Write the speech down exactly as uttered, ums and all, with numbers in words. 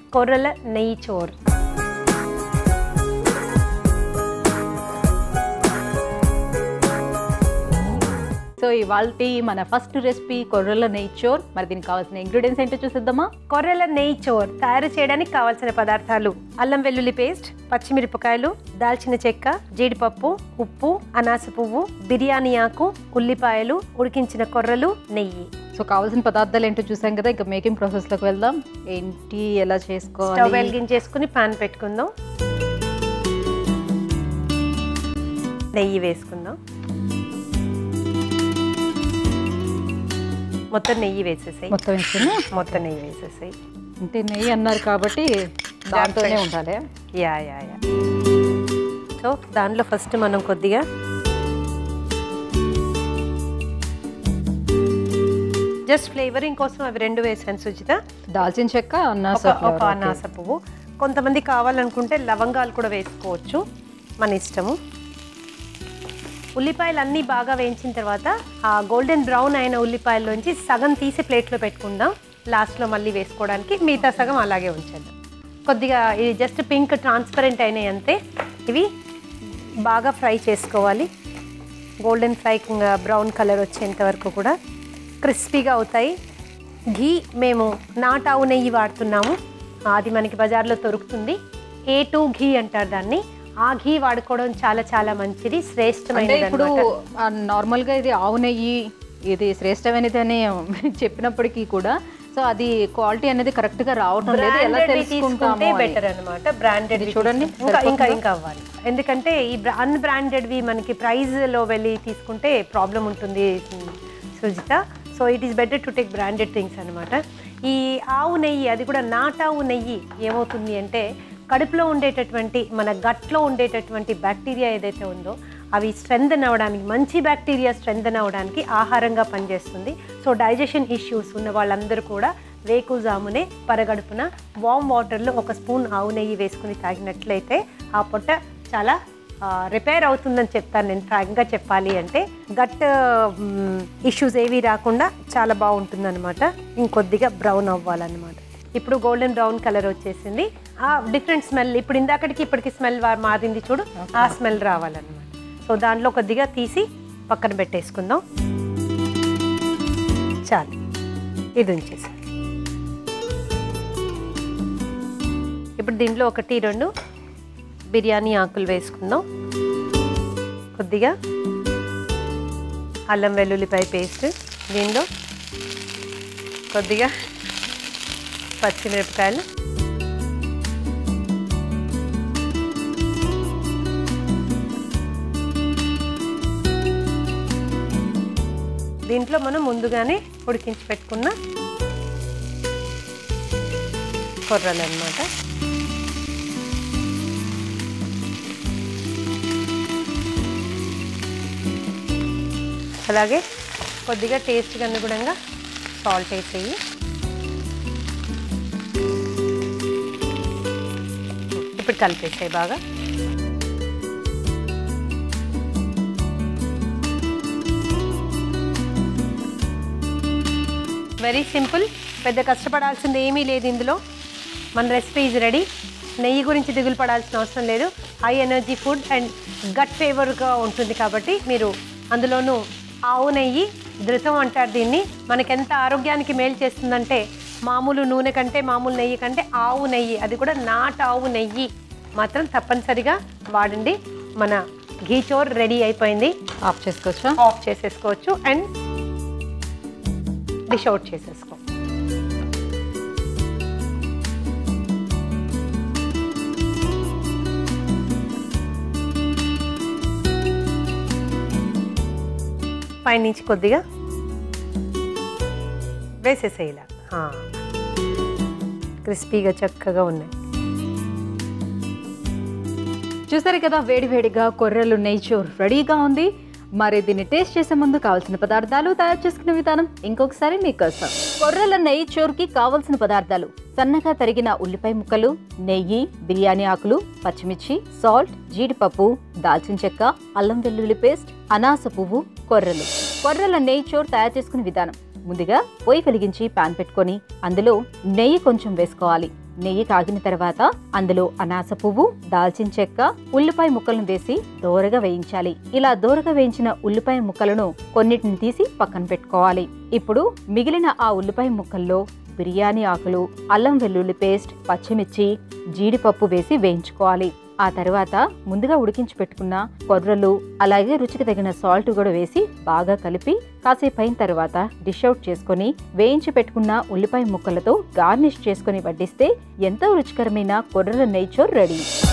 కొర్రల నెయ్యి చోర్. సో ఇవాల్టి మన ఫస్ట్ రెసిపీ కొర్రల నెయ్యి చోర్. మరి దీనికి కావాల్సిన ఇంగ్రీడియంట్స్ ఏంటో చూసేద్దామా? కొర్రల నెయ్యి చోర్ తయారు చేయడానికి కావాల్సిన పదార్థాలు: అల్లం వెల్లుల్లి పేస్ట్, పచ్చిమిరపకాయలు, దాల్చిన చెక్క, జీడిపప్పు, ఉప్పు, అనాస పువ్వు, బిర్యానీ ఆకు, ఉల్లిపాయలు, ఉడికించిన కొర్రలు, నెయ్యి. సో కావాల్సిన పదార్థాలు ఏంటో చూసాం కదా, ఇంకా మేకింగ్ ప్రాసెస్లోకి వెళ్దాం. ఏంటి, ఎలా చేసుకోవాలి? స్టవ్ వెలిగించేసుకుని పాన్ పెట్టుకుందాం. నెయ్యి వేసుకుందాం. మొత్తం నెయ్యి వేసేసాయి. మొత్తం వేసుకుని మొత్తం నెయ్యి వేసేసాయి. అంటే నెయ్యి అన్నారు కాబట్టి దాంట్లోనే ఉండాలి. యా యా యా సో దాంట్లో ఫస్ట్ మనం కొద్దిగా జస్ట్ ఫ్లేవరింగ్ కోసం అవి రెండు వేసాను సుజిత. దాల్చిన చెక్క, ఒక అనాస పువ్వు. కొంతమంది కావాలనుకుంటే లవంగాలు కూడా వేసుకోవచ్చు, మన ఇష్టము. ఉల్లిపాయలు అన్నీ బాగా వేయించిన తర్వాత ఆ గోల్డెన్ బ్రౌన్ అయిన ఉల్లిపాయల్లోంచి సగం తీసి ప్లేట్లో పెట్టుకుందాం. లాస్ట్లో మళ్ళీ వేసుకోవడానికి మిగతా సగం అలాగే ఉంచేద్దాం. కొద్దిగా ఇది జస్ట్ పింక్ ట్రాన్స్పరెంట్ అయినాయి అంతే. ఇవి బాగా ఫ్రై చేసుకోవాలి. గోల్డెన్ ఫ్రై బ్రౌన్ కలర్ వచ్చేంత వరకు కూడా క్రిస్పీగా అవుతాయి. ఘీ మేము నాటావు నెయ్యి వాడుతున్నాము. అది మనకి బజార్లో దొరుకుతుంది. ఏ టూ ఘీ అంటారు దాన్ని. ఆ ఘీ వాడుకోవడం చాలా చాలా మంచిది, శ్రేష్టమైనది. ఇప్పుడు నార్మల్గా ఇది ఆవు నెయ్యి, ఇది శ్రేష్టమైనది అని చెప్పినప్పటికీ కూడా సో అది క్వాలిటీ అనేది కరెక్ట్ గా రావడం లేదు. ఎలా తెలుసుకుంటే బెటర్ అనమాట. బ్రాండెడ్ చూడండి, ఇంకా ఇంకా ఇంకా అవ్వాలి. ఎందుకంటే ఈ అన్ బ్రాండెడ్వి మనకి ప్రైజ్ లో వెళ్ళి తీసుకుంటే ప్రాబ్లం ఉంటుంది Sujitha. So it is better to take branded things అనమాట. ఈ ఆవు నెయ్యి, అది కూడా నాటావు నెయ్యి, ఏమవుతుంది అంటే కడుపులో ఉండేటటువంటి, మన గట్లో ఉండేటటువంటి బ్యాక్టీరియా ఏదైతే ఉందో అవి స్ట్రెంథన్ అవ్వడానికి, మంచి బ్యాక్టీరియా స్ట్రెంథన్ అవ్వడానికి ఆహారంగా పనిచేస్తుంది. సో డైజెషన్ ఇష్యూస్ ఉన్న వాళ్ళందరూ కూడా వేకుజామునే పరగడుపున వామ్ వాటర్లో ఒక స్పూన్ ఆవు నెయ్యి వేసుకుని తాగినట్లయితే ఆ పొట్ట చాలా రిపేర్ అవుతుందని చెప్తాను నేను. ఫ్రాంక్గా చెప్పాలి అంటే గట్ ఇష్యూస్ ఏవి రాకుండా చాలా బాగుంటుంది అనమాట. ఇంకొద్దిగా బ్రౌన్ అవ్వాలన్నమాట. ఇప్పుడు గోల్డెన్ బ్రౌన్ కలర్ వచ్చేసింది. ఆ డిఫరెంట్ స్మెల్, ఇప్పుడు ఇందాకటికి ఇప్పటికి స్మెల్ మారింది చూడు, ఆ స్మెల్ రావాలన్నమాట. సో దాంట్లో కొద్దిగా తీసి పక్కన పెట్టేసుకుందాం. చాలు, ఇది ఉంచేసి ఇప్పుడు దీంట్లో ఒకటి రెండు బిర్యానీ ఆకులు వేసుకుందాం. కొద్దిగా అల్లం వెల్లుల్లిపాయ పేస్ట్, దీనిలో కొద్దిగా పచ్చిమిరపకాయలు, దీంట్లో మనం ముందుగానే ఉడికించి పెట్టుకున్న కొర్రలు అన్నమాట. అలాగే కొద్దిగా టేస్ట్కి అనుగుణంగా సాల్ట్ వేసేయి. ఇప్పుడు కలిపేసాయి బాగా. వెరీ సింపుల్, పెద్ద కష్టపడాల్సింది ఏమీ లేదు ఇందులో. మన రెసిపీ ఈజ్ రెడీ. నెయ్యి గురించి దిగులు పడాల్సిన అవసరం లేదు. High energy food and gut ఫేవర్గా ఉంటుంది కాబట్టి మీరు అందులోనూ ఆవు నెయ్యి, ధృతం అంటారు దీన్ని, మనకెంత ఆరోగ్యానికి మేలు చేస్తుందంటే మామూలు నూనె కంటే, మామూలు నెయ్యి కంటే ఆవు నెయ్యి, అది కూడా నాటు ఆవు నెయ్యి మాత్రం తప్పనిసరిగా వాడండి. మన ఘీ చోర్ రెడీ అయిపోయింది. ఆఫ్ చేసుకోవచ్చు, ఆఫ్ చేసేసుకోవచ్చు అండ్ డిష్ అవుట్ చేసేసుకో. పైనుంచి కొద్దిగా వేసేసేయాల. క్రిస్పీగా చక్కగా ఉన్నాయి. చూసారు కదా, వేడివేడిగా కొర్రలు నెయ్యి చోర్ రెడీగా ఉంది. మరి దీన్ని టేస్ట్ చేసే ముందు కావాల్సిన పదార్థాలు, తయారు చేసుకునే విధానం ఇంకొకసారి మీకోసం. కొర్రల నెయ్యి చోర్కి కావలసిన పదార్థాలు: సన్నగా తరిగిన ఉల్లిపాయ ముక్కలు, నెయ్యి, బిర్యానీ ఆకులు, పచ్చిమిర్చి, సాల్ట్, జీడిపప్పు, దాల్చిన చెక్క, అల్లం వెల్లుల్లి పేస్ట్, అనాస పువ్వు, కొర్రలు. కొర్రల నెయ్యి చోర్ తయారు చేసుకునే విధానం: ముందుగా పొయ్యి వెలిగించి పాన్ పెట్టుకొని అందులో నెయ్యి కొంచెం వేసుకోవాలి. నెయ్యి కాగిన తర్వాత అందులో అనాస పువ్వు, దాల్చిన చెక్క, ఉల్లిపాయ ముక్కలను వేసి దోరగా వేయించాలి. ఇలా దోరగా వేయించిన ఉల్లిపాయ ముక్కలను కొన్నిటిని తీసి పక్కన పెట్టుకోవాలి. ఇప్పుడు మిగిలిన ఆ ఉల్లిపాయ ముక్కల్లో బిర్యానీ ఆకులు, అల్లం వెల్లుల్లి పేస్ట్, పచ్చిమిర్చి, జీడిపప్పు వేసి వేయించుకోవాలి. ఆ తర్వాత ముందుగా ఉడికించి పెట్టుకున్న కొర్రలు అలాగే రుచికి తగిన సాల్ట్ కూడా వేసి బాగా కలిపి కాసేపు అయిన తర్వాత డిష్ అవుట్ చేసుకుని వేయించి పెట్టుకున్న ఉల్లిపాయ ముక్కలతో గార్నిష్ చేసుకుని వడ్డిస్తే ఎంతో రుచికరమైన కొర్రల నెయ్యి చోర్ రెడీ.